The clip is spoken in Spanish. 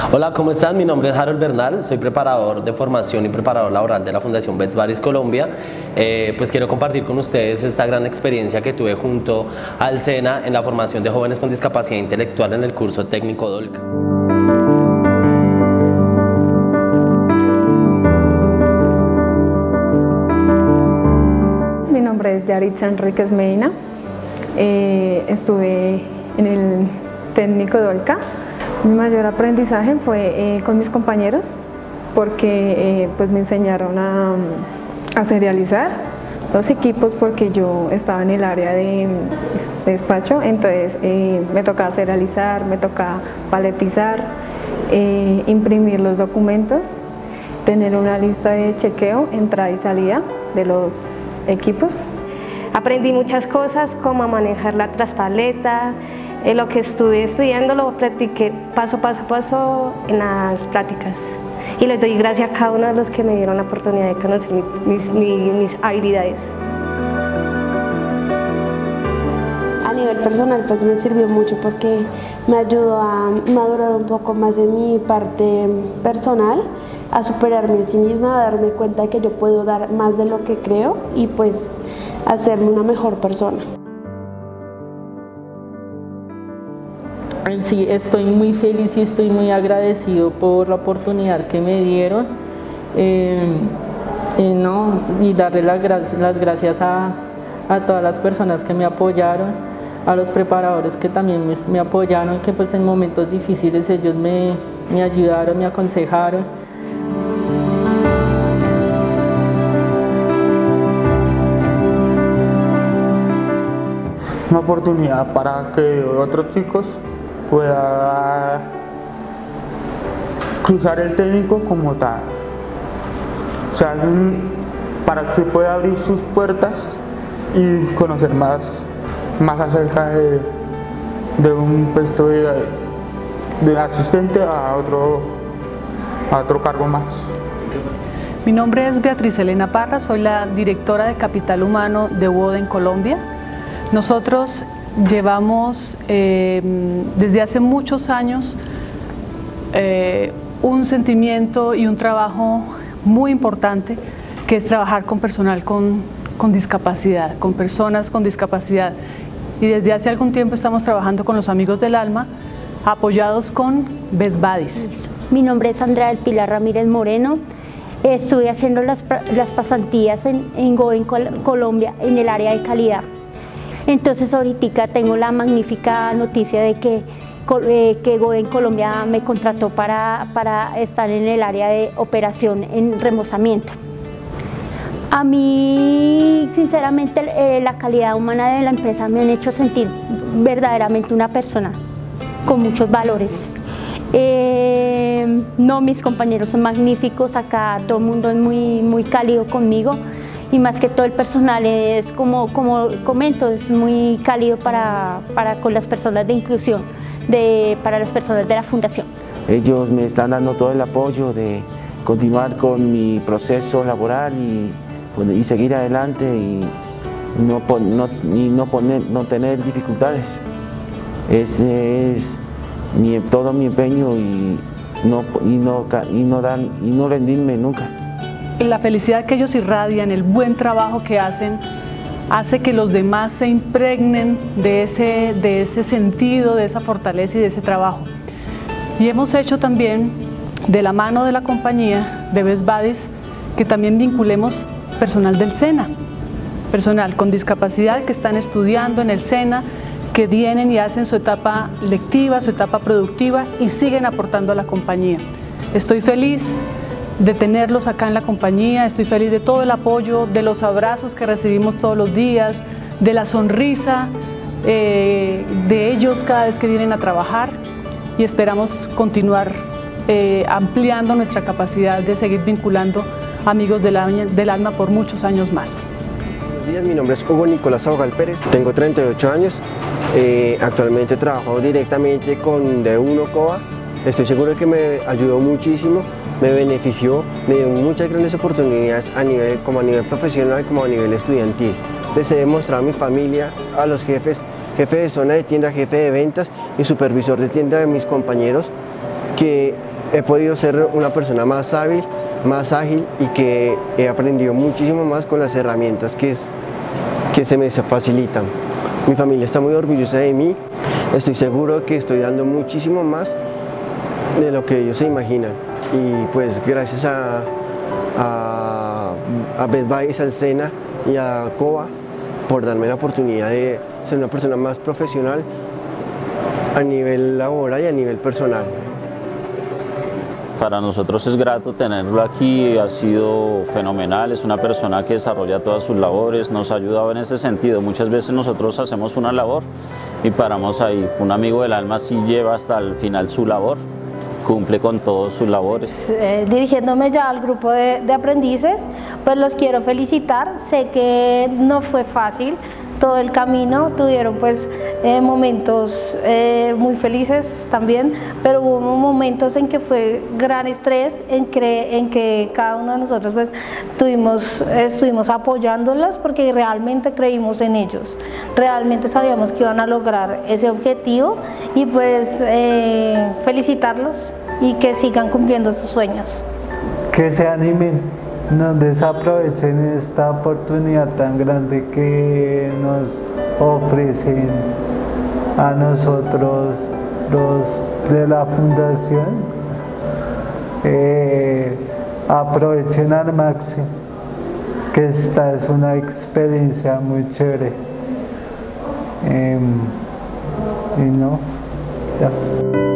Hola, ¿cómo están? Mi nombre es Harold Bernal, soy preparador de formación y preparador laboral de la Fundación Bets Baris Colombia. Pues quiero compartir con ustedes esta gran experiencia que tuve junto al SENA en la formación de jóvenes con discapacidad intelectual en el curso técnico DOLCA. Mi nombre es Yaritza Enríquez Medina, estuve en el técnico DOLCA. Mi mayor aprendizaje fue con mis compañeros porque pues me enseñaron a serializar los equipos porque yo estaba en el área de despacho, entonces me tocaba serializar, me tocaba paletizar, imprimir los documentos, tener una lista de chequeo, entrada y salida de los equipos. Aprendí muchas cosas, como a manejar la traspaleta. Lo que estuve estudiando lo practiqué paso a paso en las prácticas. Y les doy gracias a cada uno de los que me dieron la oportunidad de conocer mis habilidades. A nivel personal pues me sirvió mucho porque me ayudó a madurar un poco más en mi parte personal, a superarme a sí misma, a darme cuenta de que yo puedo dar más de lo que creo y pues hacerme una mejor persona. En sí estoy muy feliz y estoy muy agradecido por la oportunidad que me dieron y darle las gracias a todas las personas que me apoyaron, a los preparadores que también me apoyaron, que pues en momentos difíciles ellos me ayudaron, me aconsejaron. Una oportunidad para que otros chicos puedan cruzar el técnico como tal, o sea, para que pueda abrir sus puertas y conocer más acerca de un puesto de asistente a otro cargo más. Mi nombre es Beatriz Elena Parra, soy la directora de Capital Humano de WOD en Colombia. Nosotros llevamos desde hace muchos años un sentimiento y un trabajo muy importante que es trabajar con personal con discapacidad, con personas con discapacidad. Y desde hace algún tiempo estamos trabajando con los Amigos del Alma, apoyados con Bets Baris. Mi nombre es Andrea del Pilar Ramírez Moreno. Estuve haciendo las pasantías en GOE Colombia en el área de calidad. Entonces ahorita tengo la magnífica noticia de que GOE Colombia me contrató para estar en el área de operación en remozamiento. A mí, sinceramente, la calidad humana de la empresa me han hecho sentir verdaderamente una persona con muchos valores. No, mis compañeros son magníficos, acá todo el mundo es muy cálido conmigo. Y más que todo el personal es, como comento, es muy cálido con las personas de inclusión, para las personas de la fundación. Ellos me están dando todo el apoyo de continuar con mi proceso laboral y seguir adelante y no tener dificultades. Ese es todo mi empeño y no rendirme nunca. La felicidad que ellos irradian, el buen trabajo que hacen, hace que los demás se impregnen de ese sentido, de esa fortaleza y de ese trabajo. Y hemos hecho también, de la mano de la compañía de Bets Baris, que también vinculemos personal del SENA, personal con discapacidad que están estudiando en el SENA, que vienen y hacen su etapa lectiva, su etapa productiva y siguen aportando a la compañía. Estoy feliz de tenerlos acá en la compañía, estoy feliz de todo el apoyo, de los abrazos que recibimos todos los días, de la sonrisa de ellos cada vez que vienen a trabajar y esperamos continuar ampliando nuestra capacidad de seguir vinculando Amigos del Alma por muchos años más. Buenos días, mi nombre es Hugo Nicolás Saugal Pérez, tengo 38 años, actualmente trabajo directamente con D1 COA, estoy seguro de que me ayudó muchísimo. Me benefició, me dio muchas grandes oportunidades como a nivel profesional como a nivel estudiantil. Les he demostrado a mi familia, a los jefes, jefe de zona de tienda, jefe de ventas y supervisor de tienda de mis compañeros, que he podido ser una persona más hábil, más ágil y que he aprendido muchísimo más con las herramientas que se me facilitan. Mi familia está muy orgullosa de mí, estoy seguro que estoy dando muchísimo más de lo que ellos se imaginan y pues gracias a Best Buy, al SENA y a COA por darme la oportunidad de ser una persona más profesional a nivel laboral y a nivel personal. Para nosotros es grato tenerlo aquí, ha sido fenomenal, es una persona que desarrolla todas sus labores, nos ha ayudado en ese sentido. Muchas veces nosotros hacemos una labor y paramos ahí. Un amigo del alma sí lleva hasta el final su labor, cumple con todas sus labores. Dirigiéndome ya al grupo de aprendices, pues los quiero felicitar. Sé que no fue fácil todo el camino, tuvieron pues momentos muy felices también, pero hubo momentos en que fue gran estrés, en que cada uno de nosotros pues estuvimos apoyándolos porque realmente creímos en ellos, realmente sabíamos que iban a lograr ese objetivo y pues felicitarlos y que sigan cumpliendo sus sueños. Que se animen, no desaprovechen esta oportunidad tan grande que nos ofrecen a nosotros los de la fundación. Aprovechen al máximo, que esta es una experiencia muy chévere. Y no, ya.